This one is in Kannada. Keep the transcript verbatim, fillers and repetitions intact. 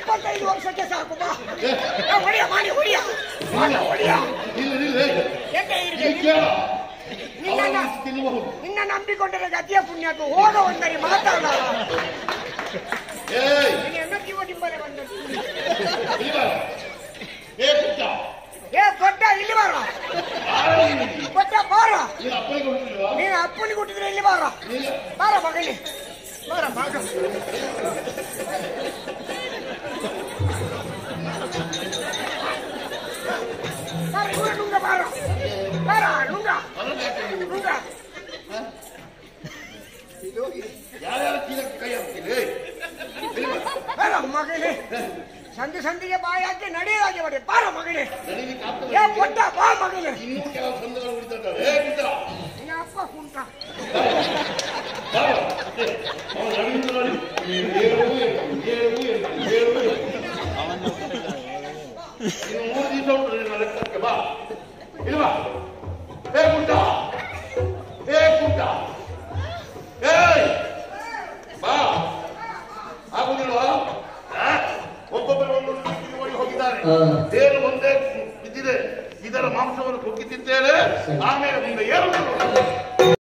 ಎಪ್ಪತ್ತೈದು ವರ್ಷಕ್ಕೆ ಸಾಕು ಬಾ ಹೊಡಿಯ ಮಾಡಿ ಹೊಡಿಯ ಹೊಡಿಯ ನಿನ್ನ ನಂಬಿಕೊಂಡರೆ ಗತಿಯ ಪುಣ್ಯಕ್ಕೂ ಹೋಗ ಒಂದರಿ ಮಾತಾಡ ಡಿಂಬನೆ ಬಂದದ್ದು ಏ ದೊಡ್ಡ ಇಲ್ಲಿ ಬಾರ ದೊಡ್ಡ ಬಾರ ನೀನು ಅಪ್ಪನಿಗೆ ಹುಟ್ಟಿದ್ರೆ ಇಲ್ಲಿ ಬಾರ ಬಾರ ಮಗಲಿ ಬಾರ ಮಗ ನುಂಗ ಬಾರ ಬಾರ ನುಂಗ ನುಂಗ ಬಾರ ಮಗಲಿ ಸಂಧಿ ಸಂಧಿಗೆ ಬಾಯಿ ಹಾಕಿ ನಡೆಯಲಾಗಿ ಬಡಿ ಬಾರ ಮಗಲಿ ಏ ಕೊಟ್ಟ ಬಾ ಮಗಲಿ ನಿನ್ನ ಅಪ್ಪ ಕುಂಟ ಮೂರು ದಿವಸ ಉಂಟು ಲೆಕ್ಕಕ್ಕೆ ಬಾ ಇಲ್ವಾ ಹೇ ಕುಂಟ ಹೇ ಕುಂಟ ಹೇ ಬಾ ಆಗುದಿಲ್ವಾ ಒಬ್ಬೊಬ್ಬರು ಒಂದು ಹೋಗಿದ್ದಾರೆ ಏನು ಒಂದೇ ಬಿದ್ದಿದೆ ಇದರ ಮಾಂಸವನ್ನು ಕುಗ್ಗಿ ತಿಂತೇನೆ ಆಮೇಲೆ ಮುಂದೆ ಏನು